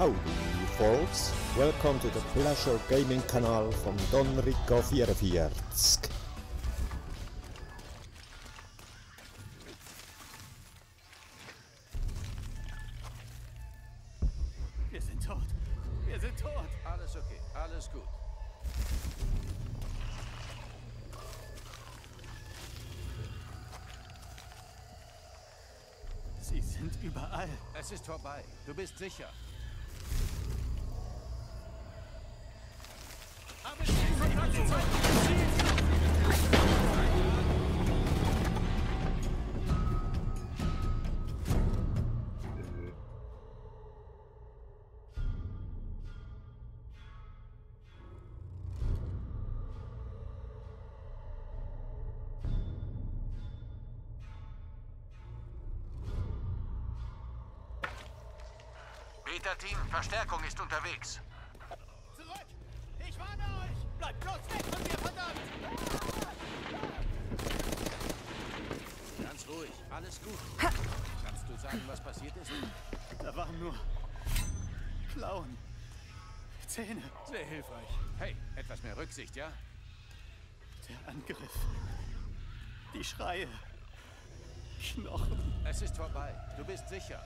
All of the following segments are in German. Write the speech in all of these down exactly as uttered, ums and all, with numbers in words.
Howdy, folks. Welcome to the Pleasure Gaming Kanal von Don Rico vierundvierzig. Wir sind tot. Wir sind tot. Alles okay, alles gut. Sie sind überall. Es ist vorbei. Du bist sicher. Beta-Team, Verstärkung ist unterwegs. Zurück! Ich warne euch! Bleibt bloß weg von mir, verdammt! Ganz ruhig, alles gut. Kannst du sagen, was passiert ist? Da waren nur Klauen. Zähne. Sehr hilfreich. Hey, etwas mehr Rücksicht, ja? Der Angriff. Die Schreie. Knochen. Es ist vorbei. Du bist sicher.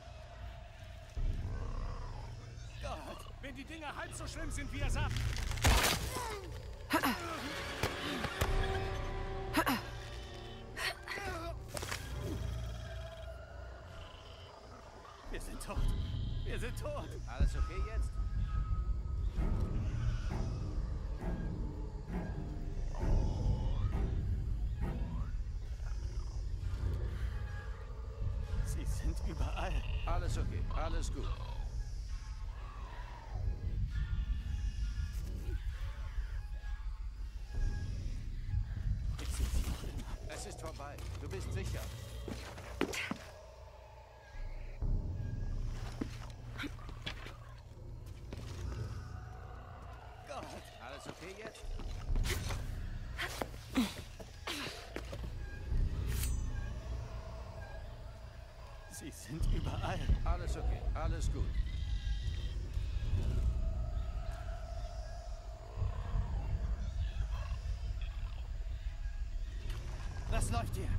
Gott, wenn die Dinger halb so schlimm sind, wie er sagt. Wir sind tot. Wir sind tot. Alles okay jetzt? Sie sind überall. Alles okay, alles gut. Ich sehe sie noch immer. Es ist vorbei. Du bist sicher. Gott. Alles okay jetzt? Sie sind überall. Alles okay, alles gut. Was läuft hier?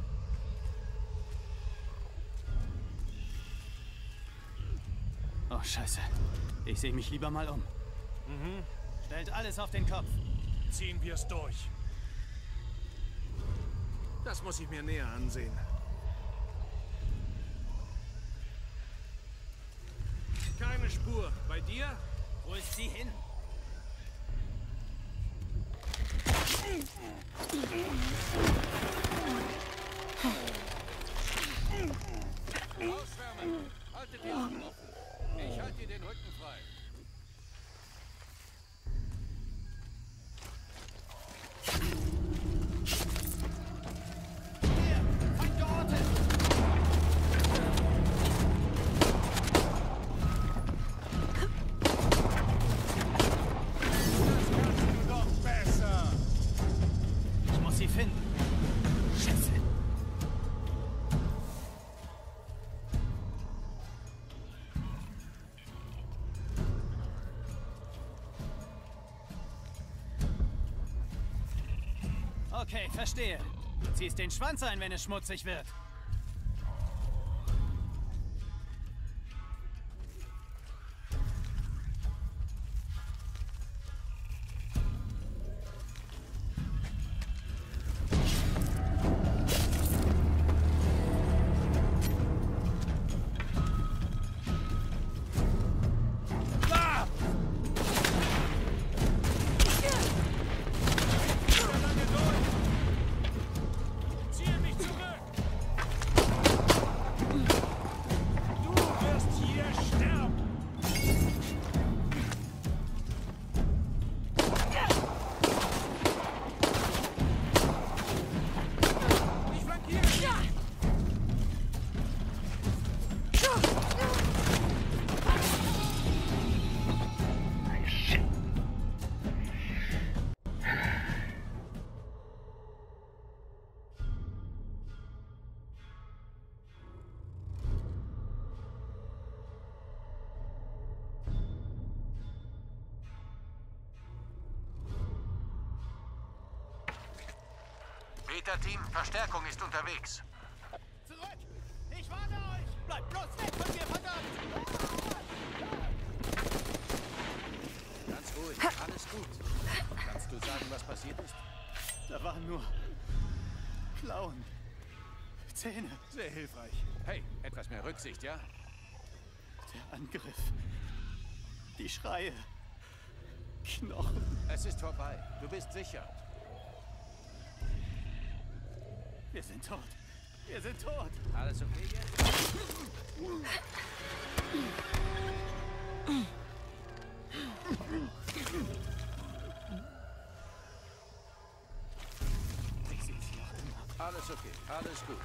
Oh, Scheiße. Ich sehe mich lieber mal um. Mhm. Stellt alles auf den Kopf. Ziehen wir es durch. Das muss ich mir näher ansehen. Keine Spur. Bei dir? Wo ist sie hin? Ausschwärmen! Haltet die Augen offen! Ich halte dir den Rücken frei! Hier! Feind geortet! Das kannst du doch besser! Ich muss sie finden. Scheiße. Okay, verstehe. Du ziehst den Schwanz ein, wenn es schmutzig wird. Ziehe mich zurück! Beta-Team, Verstärkung ist unterwegs. Zurück! Ich warne euch! Bleibt bloß weg von mir, verdammt! Ganz ruhig, alles gut. Kannst du sagen, was passiert ist? Da waren nur Klauen. Zähne. Sehr hilfreich. Hey, etwas mehr Rücksicht, ja? Der Angriff. Die Schreie. Knochen. Es ist vorbei. Du bist sicher. Wir sind tot. Wir sind tot. Alles okay jetzt? Ich sehe sie noch immer. Alles okay, alles gut.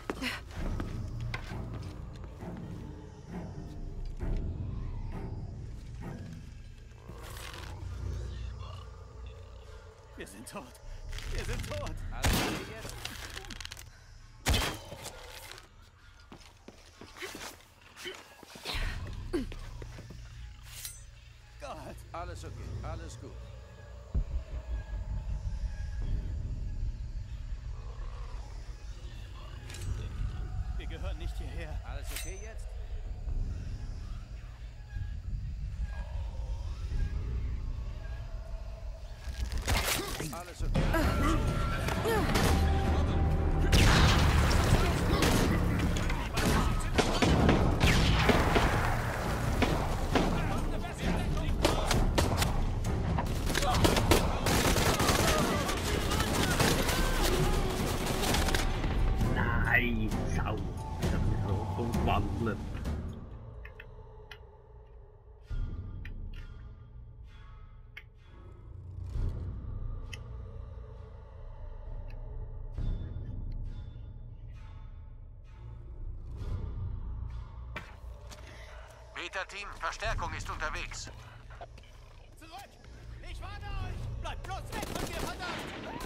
Wir sind tot. Wir sind tot. Alles okay jetzt? Gott. Alles okay, alles gut. Wir gehören nicht hierher. Alles okay jetzt? Alles okay. Nein, Sau. Ich hab mich so umgewandelt. Beta-Team, Verstärkung ist unterwegs. Zurück! Ich warne euch! Bleibt bloß weg von mir, verdammt!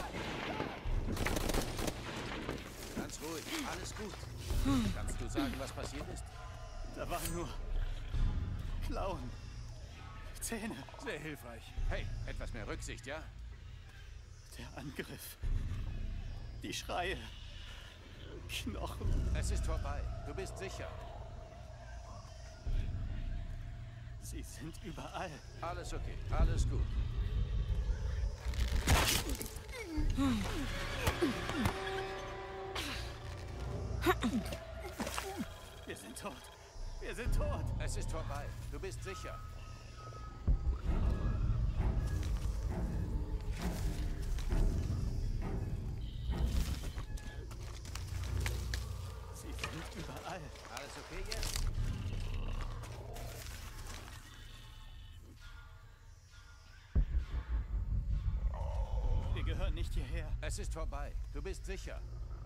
Ganz ruhig, alles gut. Kannst du sagen, was passiert ist? Da waren nur Klauen. Zähne. Sehr hilfreich. Hey, etwas mehr Rücksicht, ja? Der Angriff. Die Schreie. Knochen. Es ist vorbei. Du bist sicher. Sie sind überall. Alles okay, alles gut. Wir sind tot. Wir sind tot. Es ist vorbei. Du bist sicher. Sie sind überall. Alles okay jetzt? Wir gehören nicht hierher. Es ist vorbei. Du bist sicher.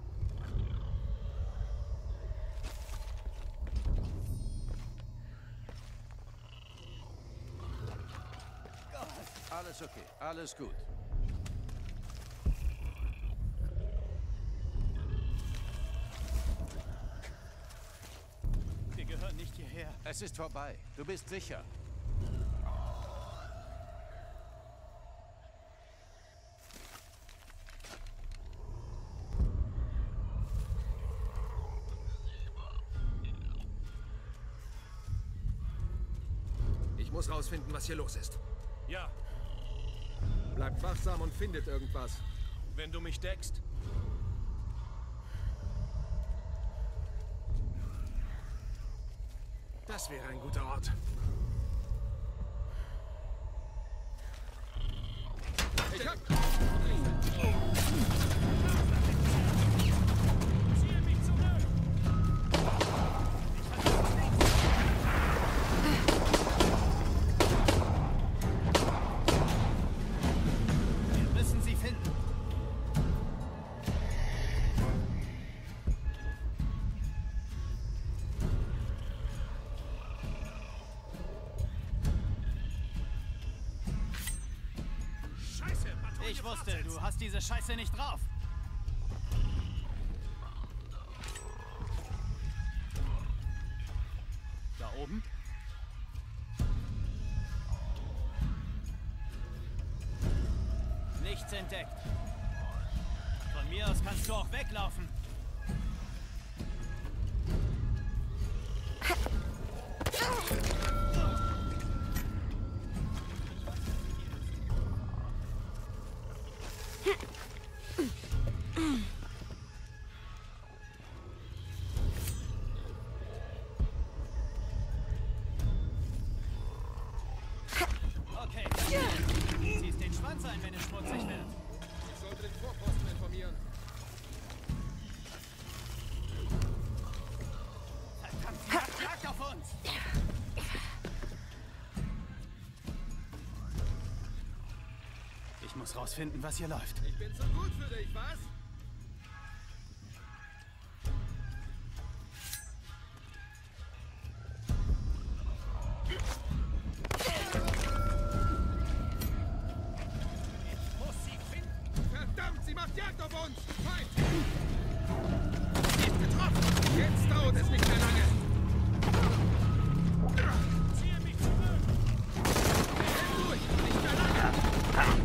Alles okay, alles gut. Wir gehören nicht hierher. Es ist vorbei. Du bist sicher. Ich muss rausfinden, was hier los ist. Ja. Bleibt wachsam und findet irgendwas. Wenn du mich deckst. Das wäre ein guter Ort. Ich hab... Ziehe mich zurück! Wir müssen sie finden. Scheiße, Patrouille Ich wusste, fortsetzt. du hast diese Scheiße nicht drauf. Da oben? Nichts entdeckt. Von mir aus kannst du auch weglaufen. Okay, ziehst den Schwanz ein, wenn es schmutzig wird. Ich sollte den Vorposten informieren. Verdammt, sie hat Jagd auf uns! Ich muss rausfinden, was hier läuft. Ich bin zu gut für dich, was? Muss sie finden. Verdammt, sie macht Jagd auf uns! Feind! Nicht getroffen! Jetzt dauert es nicht mehr lange! Ziehe mich zurück. Hält durch! Nicht mehr lange!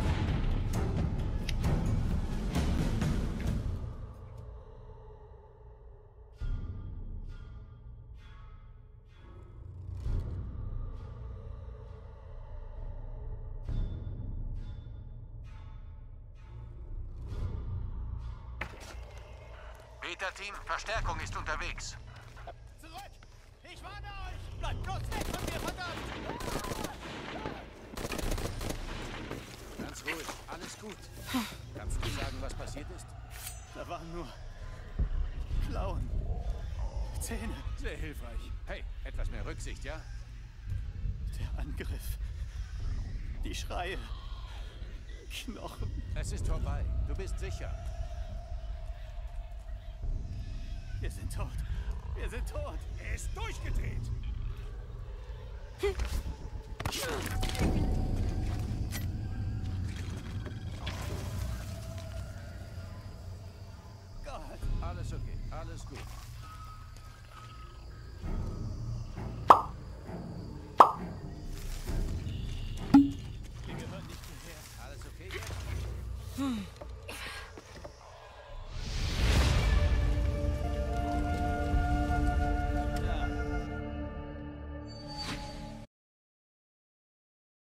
Beta-Team, Verstärkung ist unterwegs. Zurück! Ich warne euch! Bleibt bloß weg von mir, verdammt! Ganz ruhig, alles gut. Kannst du sagen, was passiert ist? Da waren nur Klauen. Zähne. Sehr hilfreich. Hey, etwas mehr Rücksicht, ja? Der Angriff. Die Schreie. Knochen. Es ist vorbei. Du bist sicher. Wir sind tot. Wir sind tot. Er ist durchgedreht. Gott. Alles okay, alles gut.